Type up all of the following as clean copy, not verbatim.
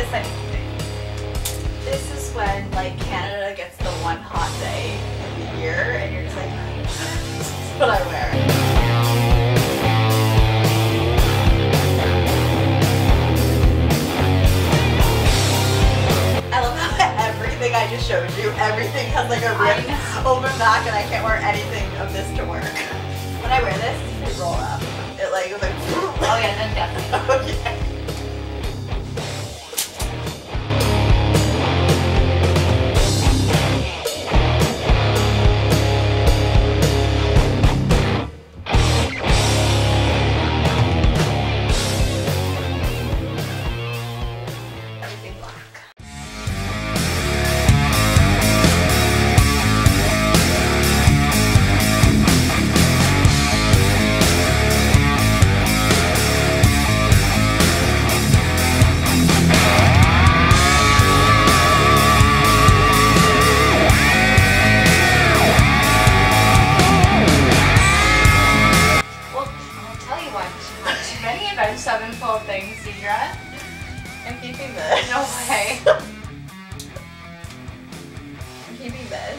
I'm keeping. This is when like Canada gets the one hot day in the year and you're just like, this is what I wear. I love how everything I just showed you, everything has like a rip open back and I can't wear anything of this to work. When I wear this, it roll up. It like goes like, oh yeah, then definitely. Okay. Seven full of things, Deidre. I'm keeping this. No way. I'm keeping this.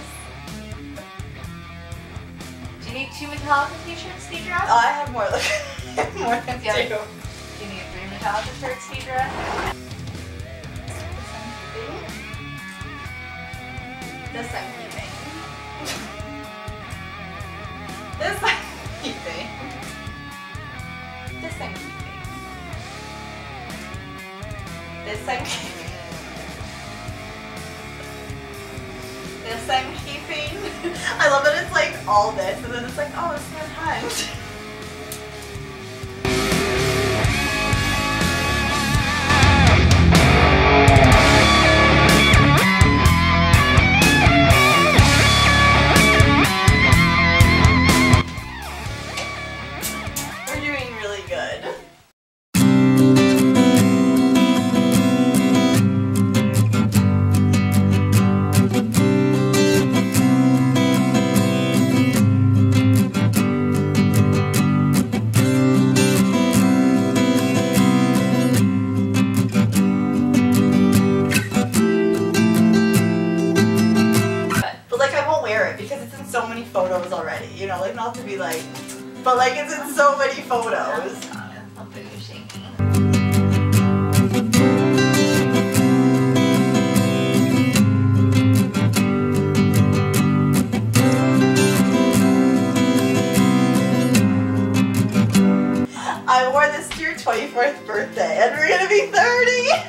Do you need 2 Metallica t-shirts, Deidre? Oh, I have more, more than 2. Do you need 3 Metallica shirts, Deidre? This I'm keeping. This I'm keeping. This I'm keeping. This I'm keeping. This I'm keeping. I love that it's like all this and then it's like, oh, it's my hunt. We're doing really good. Because it's in so many photos already, you know, like not to be like, but like it's in so many photos. I'll put you shaking. I wore this to your 24th birthday and we're gonna be 30!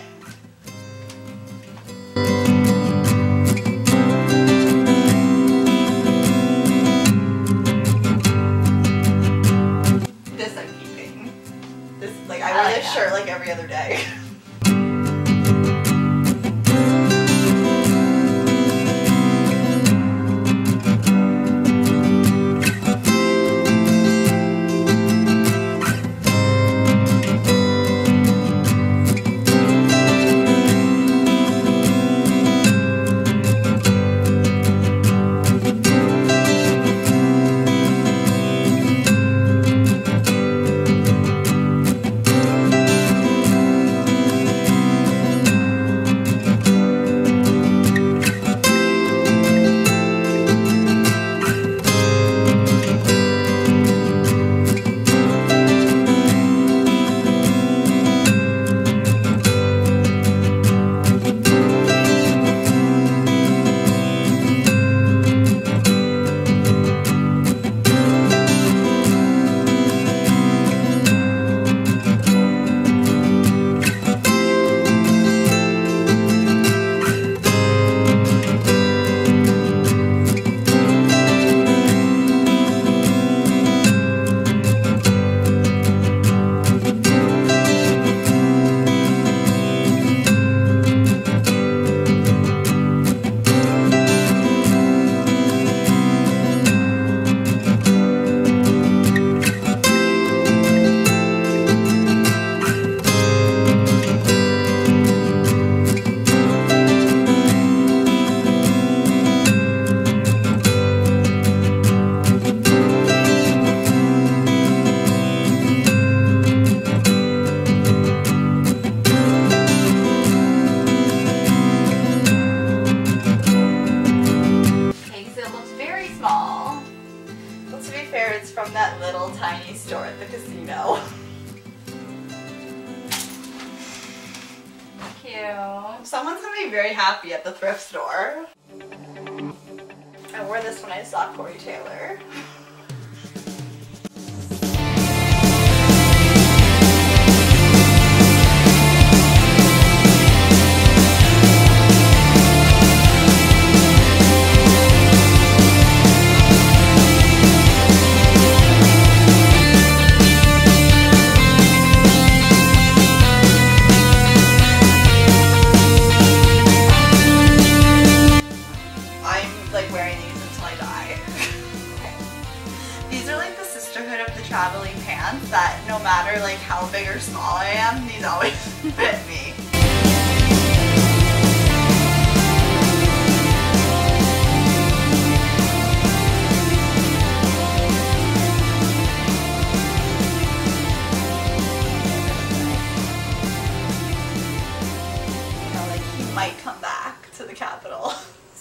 I wear this shirt like every other day. you. Someone's gonna be very happy at the thrift store. I wore this when I saw Corey Taylor. Traveling pants that no matter like how big or small I am, these always fit me. You know, like he might come back to the Capitol.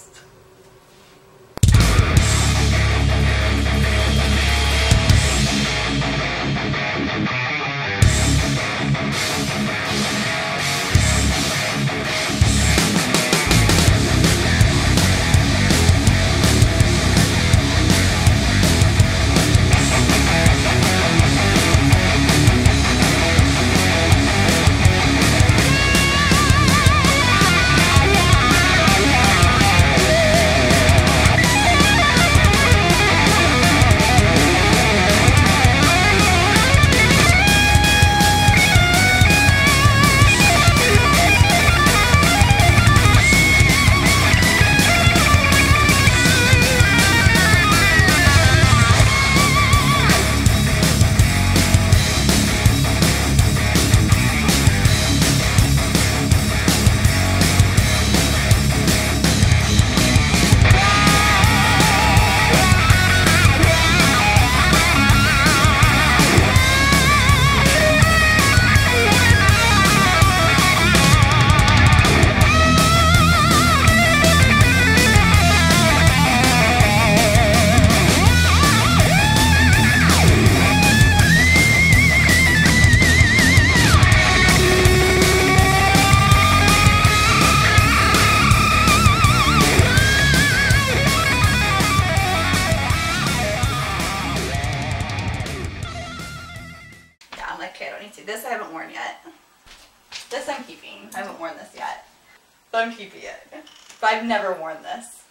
This I haven't worn yet. This I'm keeping. I haven't worn this yet. But I'm keeping it. But I've never worn this.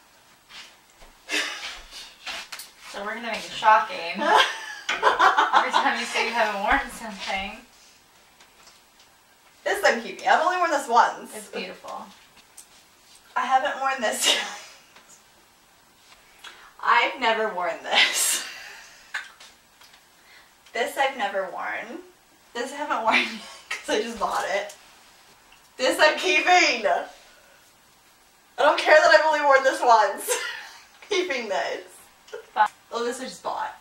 So we're gonna make it shocking. Every time you say you haven't worn something. This I'm keeping. I've only worn this once. It's beautiful. I haven't worn this yet. I've never worn this. This I've never worn. This I haven't worn because I just bought it. This I'm keeping. I don't care that I've only worn this once. Keeping this. Oh, this I just bought.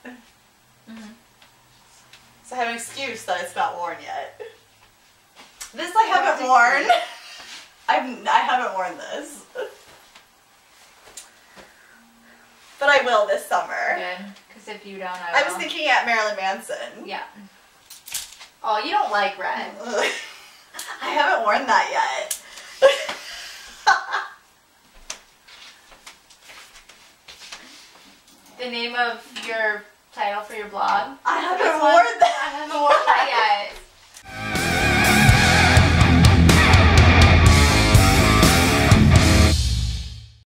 So I have an excuse that it's not worn yet. This I haven't worn. I haven't worn this. But I will this summer. Good, because if you don't, I will. I was thinking at Marilyn Manson. Yeah. Oh, you don't like red. I haven't worn that yet. The name of your title for your blog? I haven't worn that. I haven't worn that yet.